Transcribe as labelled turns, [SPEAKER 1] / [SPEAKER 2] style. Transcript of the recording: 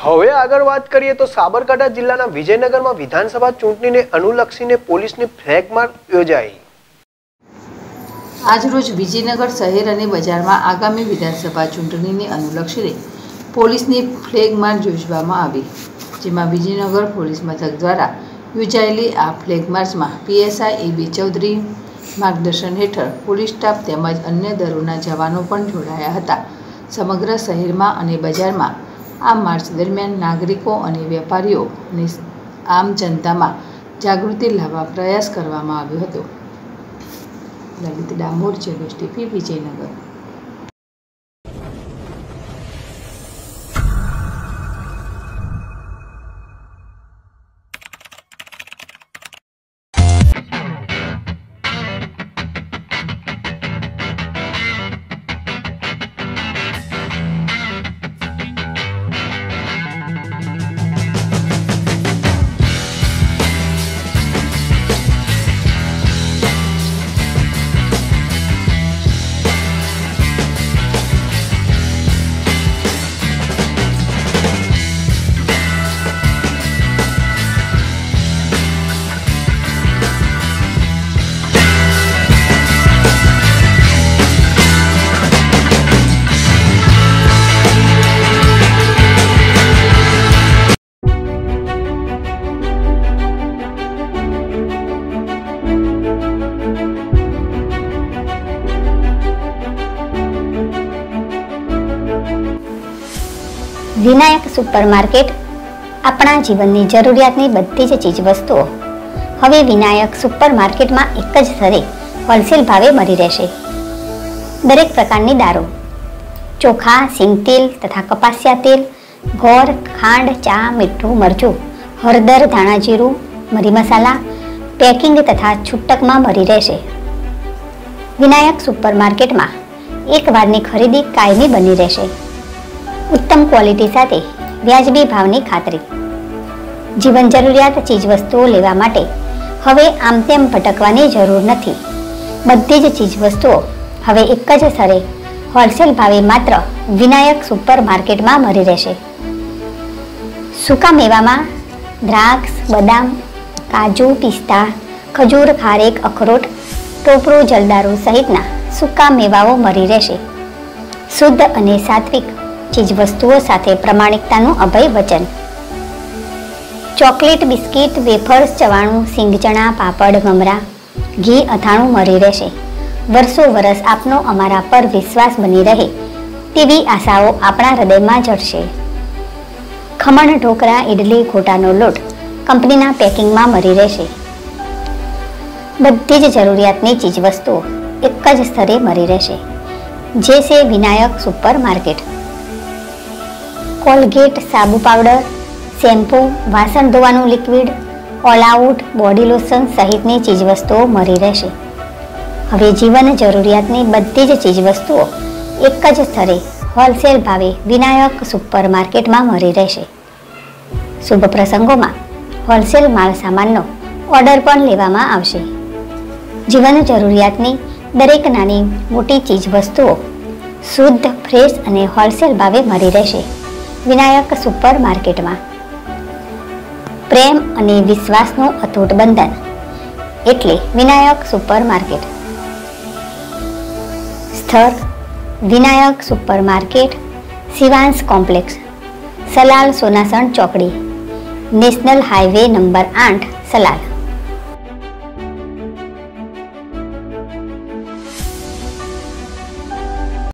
[SPEAKER 1] હવે આગળ વાત કરીએ તો સાબરકાંઠા જિલ્લાના વિજયનગરમાં વિધાનસભા ચૂંટણીને અનુલક્ષીને પોલીસની ફ્લેગ માર્ચ યોજાઈ।
[SPEAKER 2] આજરોજ વિજયનગર શહેર અને બજારમાં આગામી વિધાનસભા ચૂંટણીને અનુલક્ષીને પોલીસની ફ્લેગ માર્ચ યોજવામાં આવી, જેમાં વિજયનગર પોલીસ મથક દ્વારા યોજાયેલી આ ફ્લેગ માર્ચમાં પીએસઆઈ એ.બી. ચૌધરી માર્ગદર્શન હેઠળ પોલીસ સ્ટાફ તેમજ અન્ય દળોના જવાનો પણ જોડાયા હતા। સમગ્ર શહેરમાં અને બજારમાં આ માર્ચ દરમિયાન નાગરિકો અને વેપારીઓ અને આમ જનતામાં જાગૃતિ લાવવા પ્રયાસ કરવામાં આવ્યો હતો। લલિત ડામોર, ZSTV, વિજયનગર।
[SPEAKER 3] વિનાયક સુપરમાર્કેટ આપણા જીવનની જરૂરિયાતની બધી જ ચીજવસ્તુઓ હવે વિનાયક સુપરમાર્કેટમાં એક જ સ્થળે હોલસેલ ભાવે મળી રહેશે। દરેક પ્રકારની દારૂ, ચોખા, સિંગતેલ તથા કપાસિયા તેલ, ગોળ, ખાંડ, ચા, મીઠું, મરચું, હળદર, ધાણા જીરું, મરી મસાલા પેકિંગ તથા છૂટકમાં મળી રહેશે। વિનાયક સુપરમાર્કેટમાં એક વારની ખરીદી કાયમી બની રહેશે। उत्तम क्वॉलिटी साथे व्याजबी भावनी खातरी। जीवन जरूरियात चीजवस्तुओं लेवा माटे हवे आम तेम भटकवानी जरूर नथी। बधी ज चीजवस्तुओ हवे एक ज स्थळे होलसेल भावे मात्र विनायक सुपरमार्केट में मळी रहेशे। सूका मेवामां द्राक्ष, बदाम, काजू, पिस्ता, खजूर, खारेक, अखरोट, टोपरू, जलदारू सहितना सूका मेवाओ मळी रहेशे। शुद्ध अने सात्विक चीजवस्तुओं साथे प्रमाणिकतानुं अभय वचन। चॉकलेट, बिस्किट, वेफर्स, चवाणुं, सींगचणा, पापड़, ममरा, घी, अथाणुं मळी रहेशे। वर्षो वरस आपनो अमारा पर विश्वास बनी रहे तेवी आशाओ आपणा हृदयमां जळशे। खमण, ढोकरा, इडली, गोटानो लोट कंपनीना पेकिंगमां मळी रहेशे। बधी ज जरूरियातनी चीजवस्तुओ एक ज स्थळे मळी रहेशे, जे छे विनायक सुपरमार्केट। कोलगेट, साबु पाउडर, शैम्पू, वासन धोवानुं liquid, all out, body lotion सहितनी चीजवस्तुओ मळी रहेशे। हवे जीवन जरूरियातनी बधी ज चीजवस्तुओ एक ज स्थळे होलसेल भावे विनायक सुपरमार्केटमां मळी रहेशे। शुभ प्रसंगोमां होलसेल माल सामाननो ऑर्डर पण लेवामां आवशे। जीवन जरूरियातनी दरेक नानी मोटी चीजवस्तुओ शुद्ध, फ्रेश अने होलसेल भावे मळी रहेशे। विनायक सुपरमार्केट में प्रेम अने विश्वासनु अतूट बंधन एटले विनायक सुपरमार्केट। स्थळ विनायक सुपरमार्केट, शिवांश कॉम्प्लेक्स, सलाल, सोनासण चौकड़ी, नेशनल हाईवे नंबर 8, सलाल।